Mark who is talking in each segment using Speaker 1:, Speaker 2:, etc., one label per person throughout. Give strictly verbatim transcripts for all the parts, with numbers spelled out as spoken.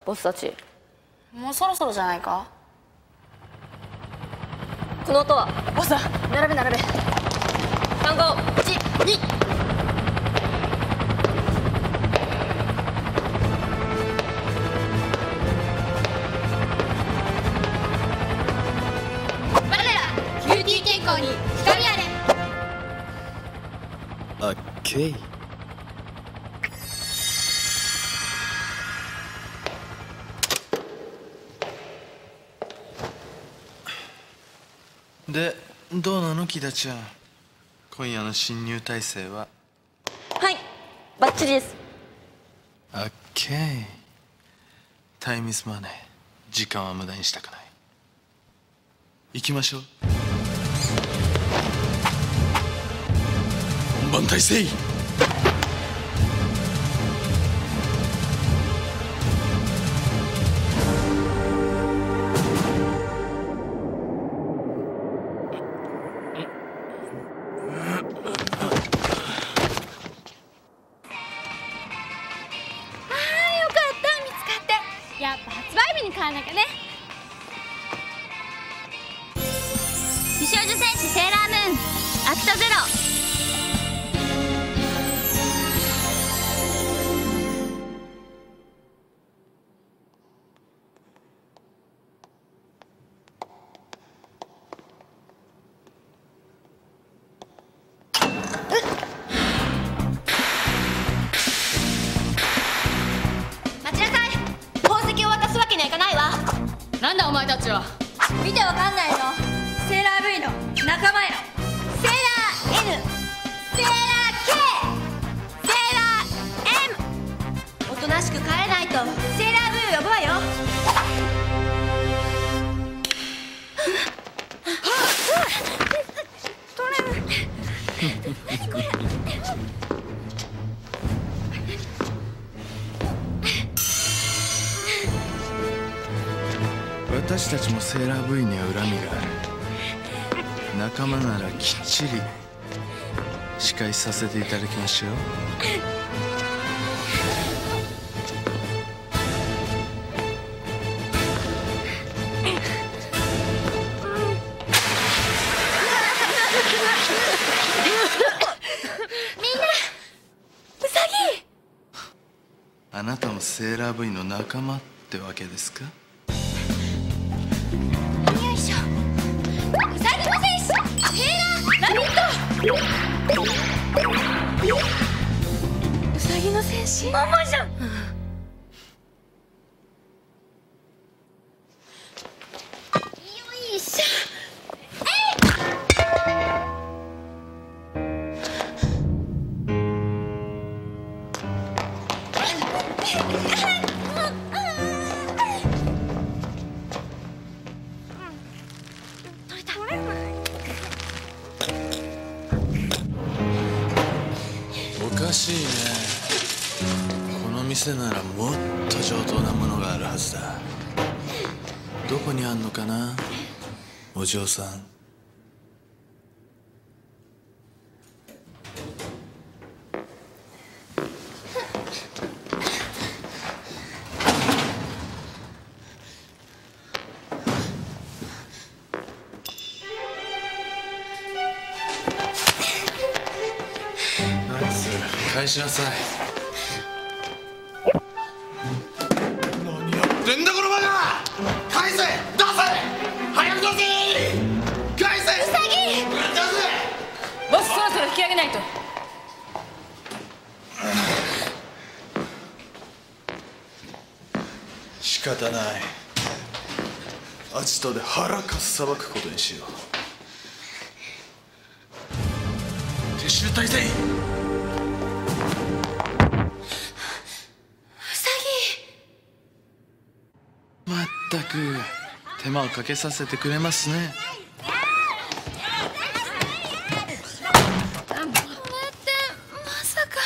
Speaker 1: ボスたち、
Speaker 2: もうそろそろじゃないか。
Speaker 1: この音は。
Speaker 2: ボスだ。並べ並べ。
Speaker 1: 番号いちに。
Speaker 2: 我らキューティー健康に光あれ。
Speaker 3: オッケー。で、どうなのキダちゃん、今夜の侵入態勢は。
Speaker 1: はい、バッチリです。
Speaker 3: オッケー。タイムイズマネー、時間は無駄にしたくない。行きましょう。本番態勢。
Speaker 2: やっぱ発売日に買わなきゃね。美少女戦士セーラームーンアクトゼロ。
Speaker 1: なんだお前たちは。
Speaker 2: 見てわかんないの。セーラー V の仲間よ。セーラー N、 セーラー K、 セーラー M。 おとなしく帰れないとセーラー V を呼ぶわよ。何これ。
Speaker 3: 私たちもセーラー V には恨みがある。仲間ならきっちり仕返しさせていただきましょう。あなたもセーラー V の仲間ってわけですか。
Speaker 2: よいしょ。うさぎの戦士セーラーラビット。うさぎの戦士ママじゃん。よいしょ。
Speaker 3: おかしいね。この店ならもっと上等なものがあるはずだ。どこにあんのかな、お嬢さん。返しなさい。何やってんだこのバカ。返せ、出せ、早く出せ、返せ。
Speaker 2: ウサギ。
Speaker 3: 出せ。
Speaker 1: ボス、そろそろ引き上げないと。
Speaker 3: 仕方ない。アジトで腹かっさばくことにしよう。撤収態勢。まったく手間をかけさせてくれますね。
Speaker 2: これってまさか。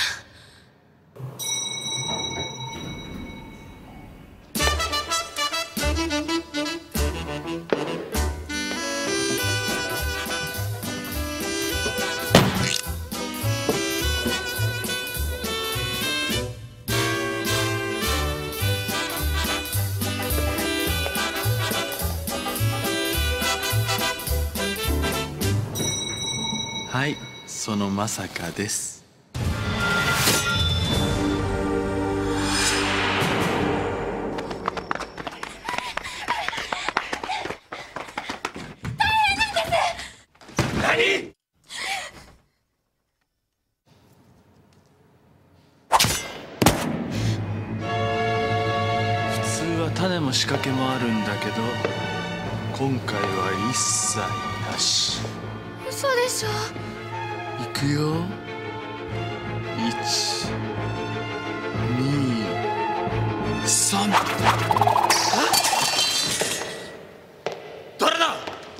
Speaker 3: そのまさかです。
Speaker 4: 何？
Speaker 3: 普通は種も仕掛けもあるんだけど、今回は一切なし。
Speaker 2: 嘘でしょ。
Speaker 3: いくよ。いち、に、さん。
Speaker 4: 誰だ？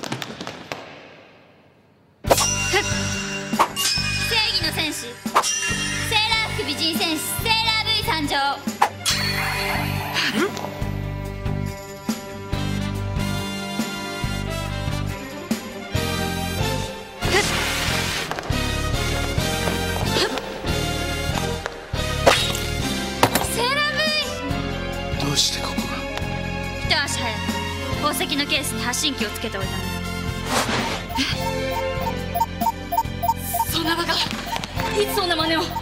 Speaker 2: 正義の戦士、セーラー服美人戦士セーラー V 参上。
Speaker 3: どうしてここが？
Speaker 2: 一足早く宝石のケースに発信機をつけておいたんだ。
Speaker 1: そんなバカ、いつそんな真似を。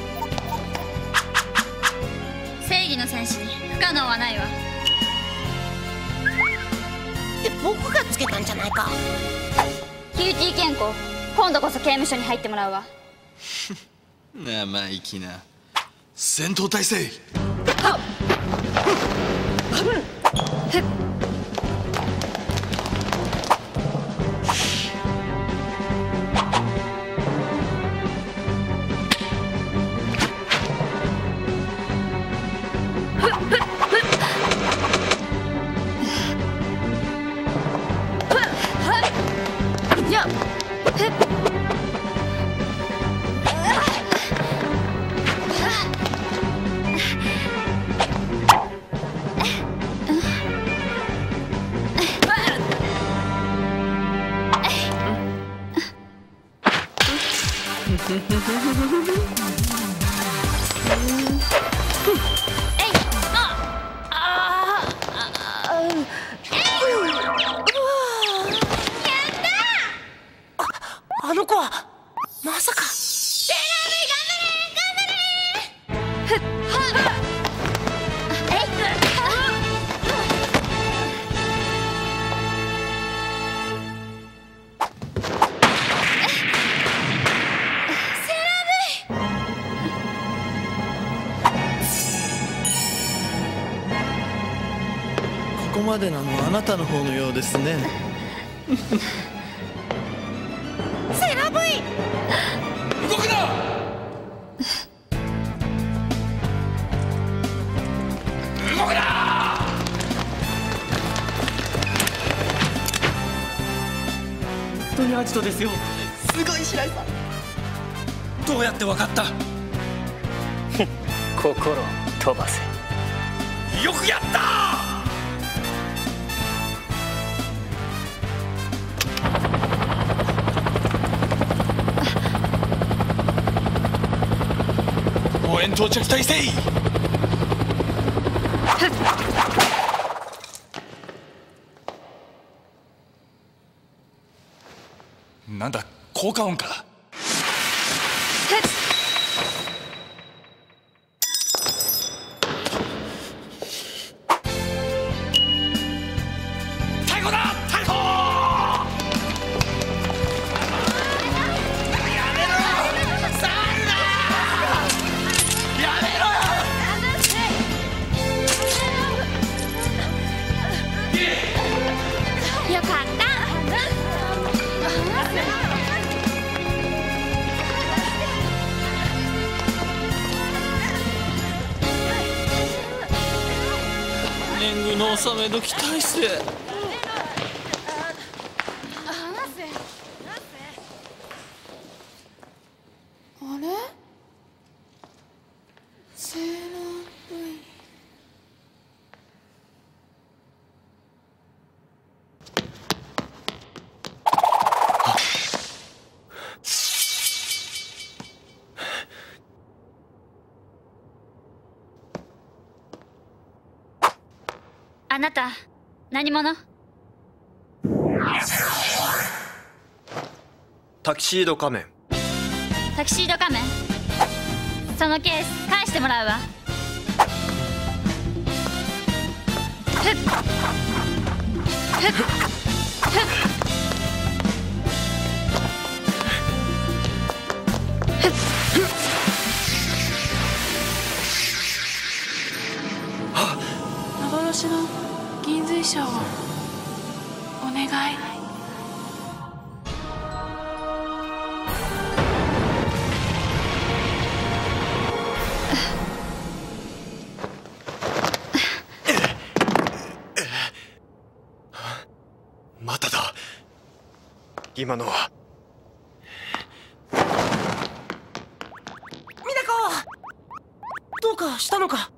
Speaker 2: 正義の戦士に不可能はないわ。
Speaker 5: って僕がつけたんじゃないか。
Speaker 2: キューティー健康、今度こそ刑務所に入ってもらうわ。
Speaker 3: 生意気な。戦闘態勢。
Speaker 5: あの子はまさか。
Speaker 2: セーラー V 頑張れ頑張れ。
Speaker 3: ここまでなのはあなたの方のようですね。
Speaker 5: セーラー V。
Speaker 4: 動くな！動くな！
Speaker 6: 本当にアジトですよ。すごい白井さん。
Speaker 4: どうやってわかった？
Speaker 6: 心飛ばせ。
Speaker 4: よくやった！応援到着態勢。なんだ、効果音か。逮捕だ！逮捕！やめろ！触るな！やめろ！
Speaker 2: よかった。
Speaker 3: 年貢の納め時体制。
Speaker 1: あれ？セーラー V。
Speaker 2: あなた何者？
Speaker 7: タキシード仮面
Speaker 1: タキシード仮面、そのケース返してもらうわ。ふっふっふっ
Speaker 7: 幻の銀髄章をお願い。
Speaker 4: まただ。今のは
Speaker 5: みなこ、どうかしたのか？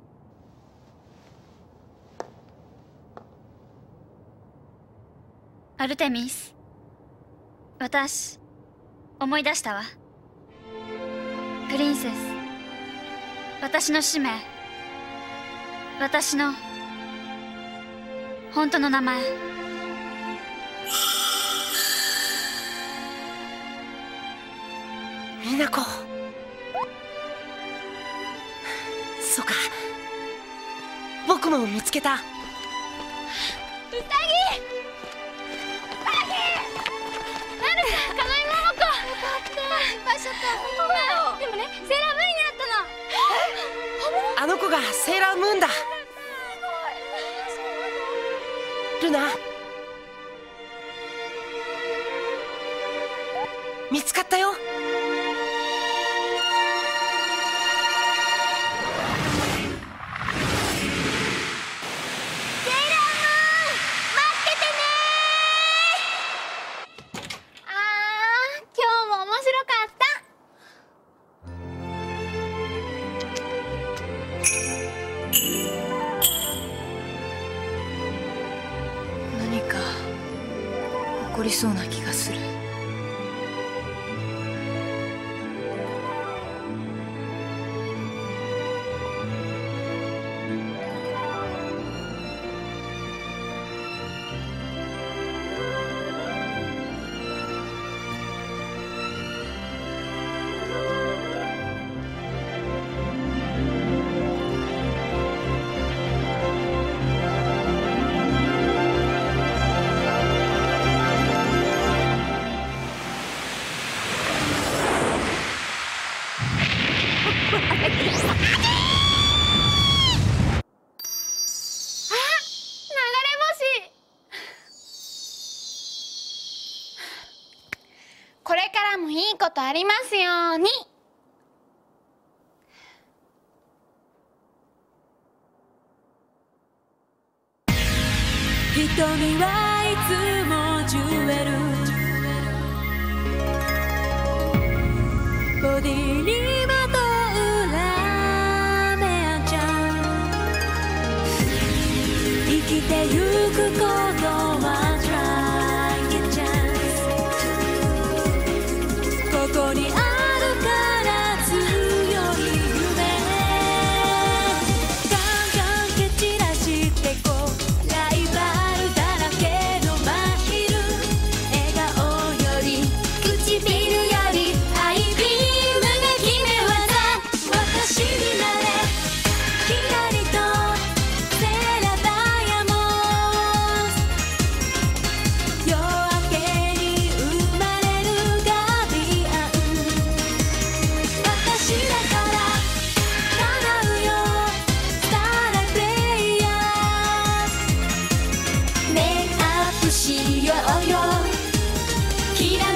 Speaker 1: アルテミス、私思い出したわ。プリンセス、私の使命、私の本当の名前。
Speaker 5: みなこ、そうか、僕も見つけた。
Speaker 2: ウサギ、ウサギ、なるか、かなえももこ。よかった、いっぱいしちゃった。ごめん。でもね、セーラー V になったの。
Speaker 5: あの子がセーラームーンだ。ルナ、見つかったよ。
Speaker 7: 何か起こりそうな気がする。
Speaker 2: これからもいいことありますように。
Speaker 8: 瞳はいつもジュエル、ボディにまとうラーメンちゃん、生きてゆくことはここにあるから強い夢、ガンガン蹴散らしてこう、ライバルだらけの真昼、笑顔より唇よりハイビームが決め技、私になれキラリとセーラダイヤモンド、夜明けに生まれるガビアン、私だから叶うよスターライプレイヤー、メイクアップしようよキラ